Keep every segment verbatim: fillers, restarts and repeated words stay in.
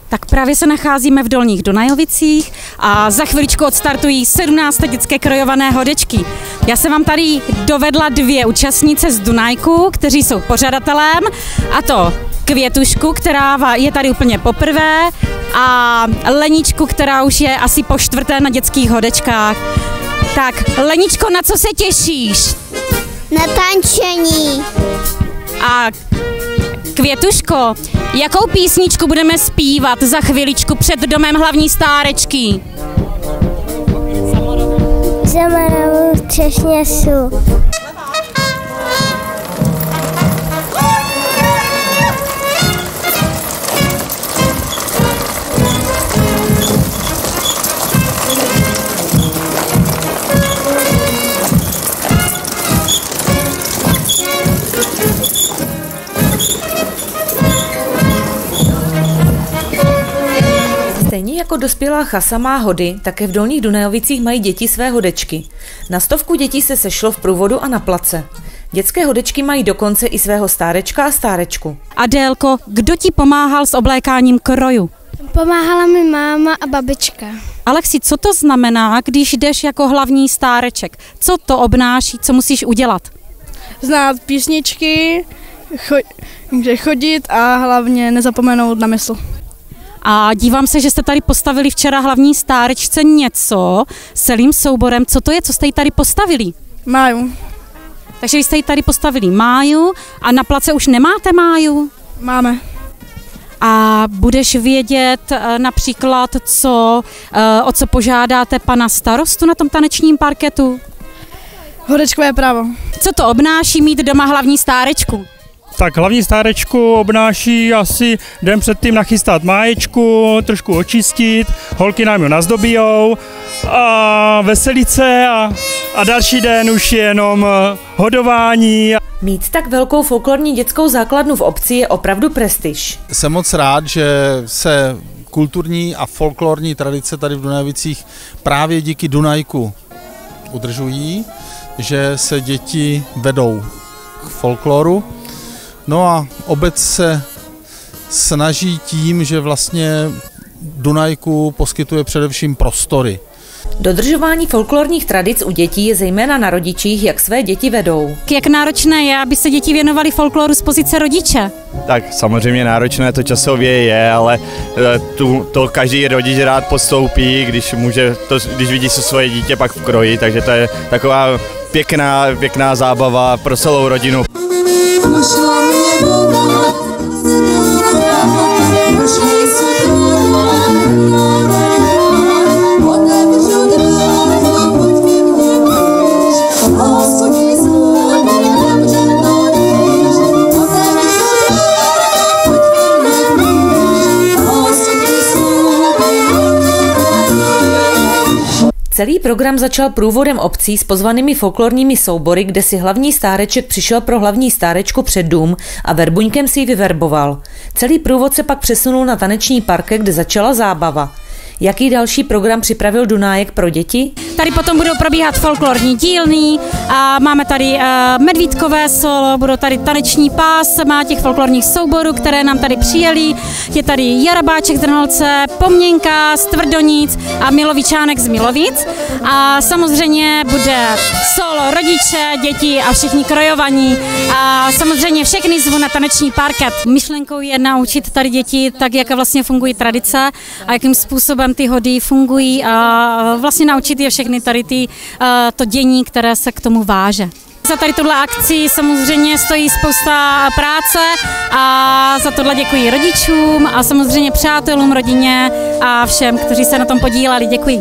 Tak právě se nacházíme v Dolních Dunajovicích a za chviličku odstartují sedmnácté dětské krojované hodečky. Já jsem vám tady dovedla dvě účastnice z Dunajku, kteří jsou pořadatelem, a to Květušku, která je tady úplně poprvé, a Leničku, která už je asi po čtvrté na dětských hodečkách. Tak, Leničko, na co se těšíš? Na tančení. A Květuško, jakou písničku budeme zpívat za chviličku před domem hlavní stárečky? Za Moravou třešněsu. Stejně jako dospělá chasa má hody, také v Dolních Dunajovicích mají děti své hodečky. Na stovku dětí se sešlo v průvodu a na place. Dětské hodečky mají dokonce i svého stárečka a stárečku. Adélko, kdo ti pomáhal s oblékáním kroju? Pomáhala mi máma a babička. Alexi, co to znamená, když jdeš jako hlavní stáreček? Co to obnáší, co musíš udělat? Znát písničky, cho- chodit a hlavně nezapomenout na mysl. A dívám se, že jste tady postavili včera hlavní stárečce něco s celým souborem. Co to je, co jste jí tady postavili? Máju. Takže jste jí tady postavili Máju a na place už nemáte Máju? Máme. A budeš vědět například, co, o co požádáte pana starostu na tom tanečním parketu? Hodečkové právo. Co to obnáší mít doma hlavní stárečku? Tak hlavní stárečku obnáší asi den předtím nachystat máječku, trošku očistit, holky nám ji nazdobijou a veselit se a, a další den už je jenom hodování. Mít tak velkou folklorní dětskou základnu v obci je opravdu prestiž. Jsem moc rád, že se kulturní a folklorní tradice tady v Dunajovicích právě díky Dunajku udržují, že se děti vedou k folkloru. No a obec se snaží tím, že vlastně Dunajku poskytuje především prostory. Dodržování folklorních tradic u dětí je zejména na rodičích, jak své děti vedou. Jak náročné je, aby se děti věnovaly folkloru z pozice rodiče? Tak samozřejmě náročné to časově je, ale tu, to každý rodič rád podstoupí, když, může to, když vidí se svoje dítě pak v kroji, takže to je taková pěkná, pěkná zábava pro celou rodinu. Celý program začal průvodem obcí s pozvanými folklorními soubory, kde si hlavní stáreček přišel pro hlavní stárečku před dům a verbuňkem si ji vyverboval. Celý průvod se pak přesunul na taneční parket, kde začala zábava. Jaký další program připravil Dunajek pro děti? Tady potom budou probíhat folklorní dílny a máme tady uh, medvídkové solo, budou tady taneční pás, má těch folklorních souborů, které nám tady přijeli. Je tady Jarabáček z Drnolce, Pomněnka z Tvrdonic a Milovičánek z Milovic. A samozřejmě bude solo rodiče, děti a všichni krojovaní. A samozřejmě všechny zvu na taneční parket. Myšlenkou je naučit tady děti tak, jak vlastně fungují tradice a jakým způsobem ty hody fungují a vlastně naučit je všechny tady ty, to dění, které se k tomu váže. Za tady tuhle akci samozřejmě stojí spousta práce a za tohle děkuji rodičům a samozřejmě přátelům, rodině a všem, kteří se na tom podíleli. Děkuji.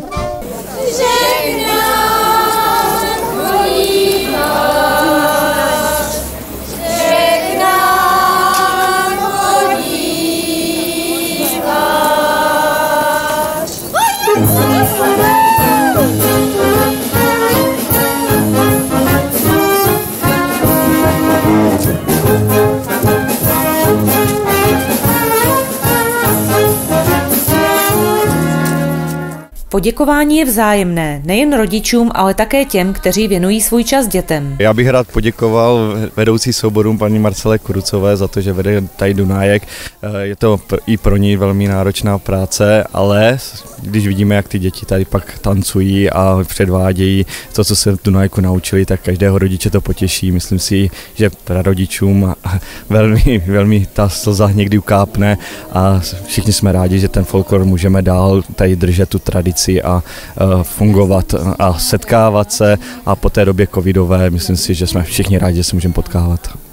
Poděkování je vzájemné, nejen rodičům, ale také těm, kteří věnují svůj čas dětem. Já bych rád poděkoval vedoucí souborům paní Marcele Kurucové za to, že vede tady Dunájek. Je to i pro ní velmi náročná práce, ale když vidíme, jak ty děti tady pak tancují a předvádějí to, co se v Dunajku naučili, tak každého rodiče to potěší. Myslím si, že rodičům velmi, velmi ta slza někdy ukápne a všichni jsme rádi, že ten folklor můžeme dál tady držet tu tradici a uh, fungovat a setkávat se a po té době covidové myslím si, že jsme všichni rádi, že se můžeme potkávat.